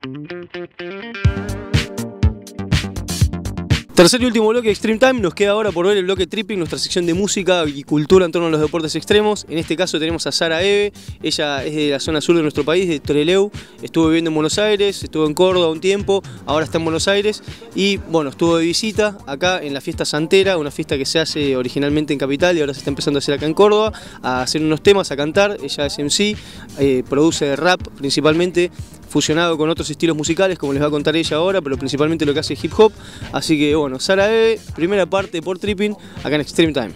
Tercer y último bloque de Extreme Time, nos queda ahora por ver el bloque Tripping, nuestra sección de música y cultura en torno a los deportes extremos. En este caso tenemos a Sara Eve, ella es de la zona sur de nuestro país, de Trelew, estuvo viviendo en Buenos Aires, estuvo en Córdoba un tiempo, ahora está en Buenos Aires y bueno, estuvo de visita acá en la fiesta Santera, una fiesta que se hace originalmente en Capital y ahora se está empezando a hacer acá en Córdoba, a hacer unos temas, a cantar. Ella es MC, produce rap principalmente, fusionado con otros estilos musicales, como les va a contar ella ahora, pero principalmente lo que hace es hip hop. Así que bueno, Sara Eve, primera parte por Tripping, acá en Extreme Time.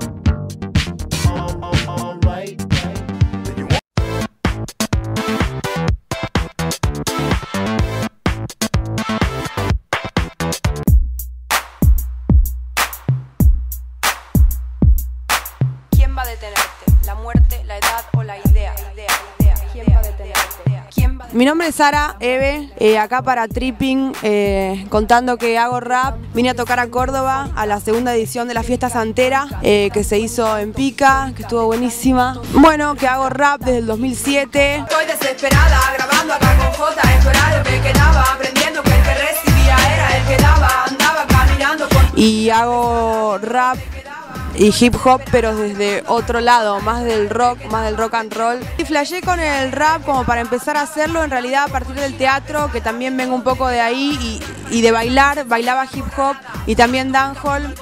¿Quién va a detenerte? ¿La muerte, la edad o la idea? ¿Quién va a detenerte? Mi nombre es Sara Eve, acá para Tripping, contando que hago rap. Vine a tocar a Córdoba a la segunda edición de la fiesta Santera, que se hizo en Pica, que estuvo buenísima. Bueno, que hago rap desde el 2007. Estoy desesperada, grabando acá con J, esto era lo que quedaba, aprendiendo que el que recibía era el que daba, andaba caminando con... Y hago rap y hip hop, pero desde otro lado, más del rock and roll. Y flashé con el rap como para empezar a hacerlo, en realidad a partir del teatro, que también vengo un poco de ahí, y de bailaba hip hop y también dancehall,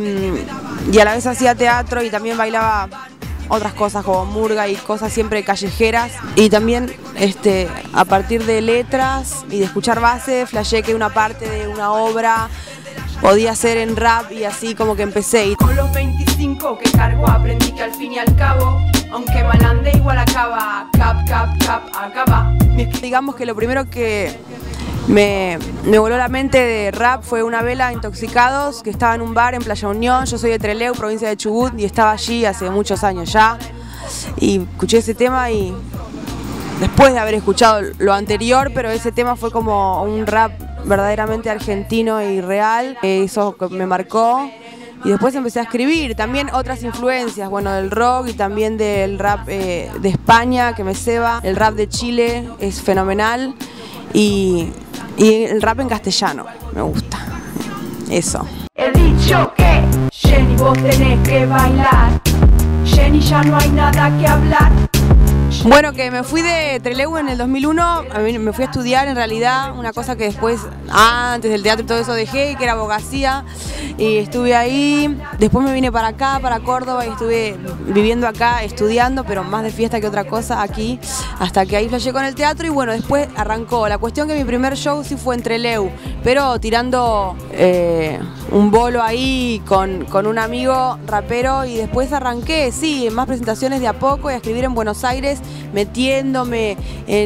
y a la vez hacía teatro y también bailaba otras cosas como murga y cosas siempre callejeras. Y también a partir de letras y de escuchar bases, flashé que una parte de una obra podía hacer en rap y así como que empecé. Con los 25 que cargo aprendí que al fin y al cabo, aunque mal ande igual acaba, acaba. Digamos que lo primero que me voló la mente de rap fue una vela Intoxicados, que estaba en un bar en Playa Unión. Yo soy de Trelew, provincia de Chubut, y estaba allí hace muchos años ya. Y escuché ese tema y después de haber escuchado lo anterior, pero ese tema fue como un rap verdaderamente argentino y real, eso me marcó. Y después empecé a escribir, también otras influencias, bueno, del rock y también del rap de España, que me ceba. El rap de Chile es fenomenal y el rap en castellano me gusta, eso. He dicho que Jenny, vos tenés que bailar, Jenny, ya no hay nada que hablar. Bueno, que me fui de Trelew en el 2001, a mí me fui a estudiar en realidad, una cosa que después, antes del teatro y todo eso dejé, que era abogacía, y estuve ahí. Después me vine para acá, para Córdoba, y estuve viviendo acá, estudiando, pero más de fiesta que otra cosa aquí, hasta que ahí flashé con el teatro. Y bueno, después arrancó. La cuestión que mi primer show sí fue en Trelew, pero tirando un bolo ahí con un amigo rapero, y después arranqué, sí, en más presentaciones de a poco, y a escribir en Buenos Aires, metiéndome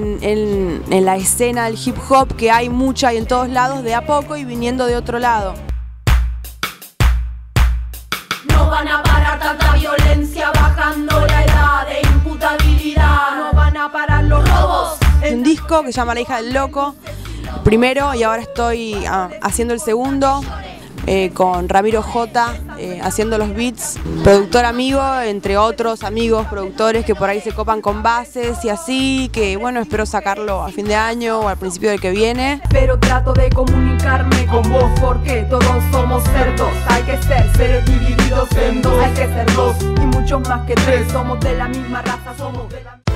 en la escena del hip hop, que hay mucha y en todos lados, de a poco, y viniendo de otro lado. No van a parar tanta violencia, bajando la edad de imputabilidad. No van a parar los robos. Un disco que se llama La hija del loco, primero, y ahora estoy haciendo el segundo. Con Ramiro J, haciendo los beats, productor amigo, entre otros amigos productores que por ahí se copan con bases y así, que bueno, espero sacarlo a fin de año o al principio del que viene. Pero trato de comunicarme con vos porque todos somos cerdos, hay que ser divididos en dos, hay que ser dos y muchos más que tres, somos de la misma raza, somos de la...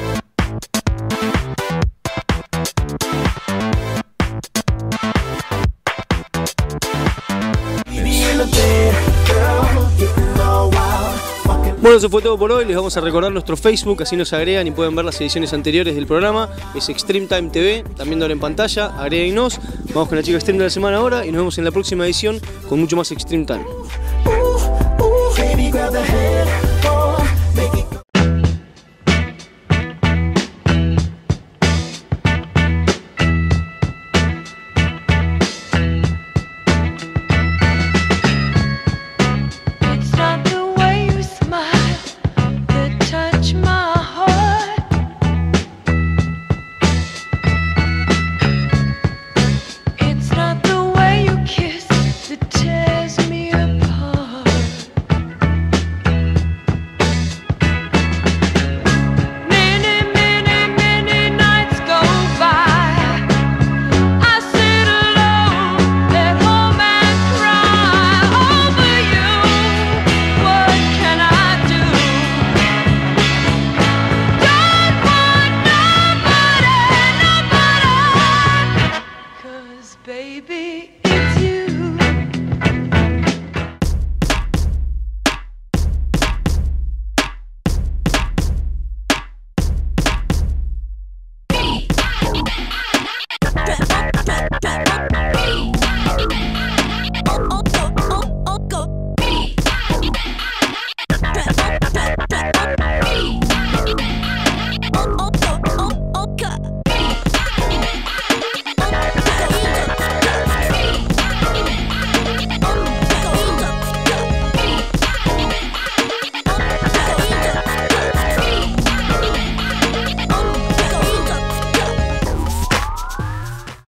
Bueno, eso fue todo por hoy. Les vamos a recordar nuestro Facebook, así nos agregan y pueden ver las ediciones anteriores del programa. Es Extreme Time TV, también ahora en pantalla, agréguenos. Vamos con la chica Extreme de la semana ahora y nos vemos en la próxima edición con mucho más Extreme Time.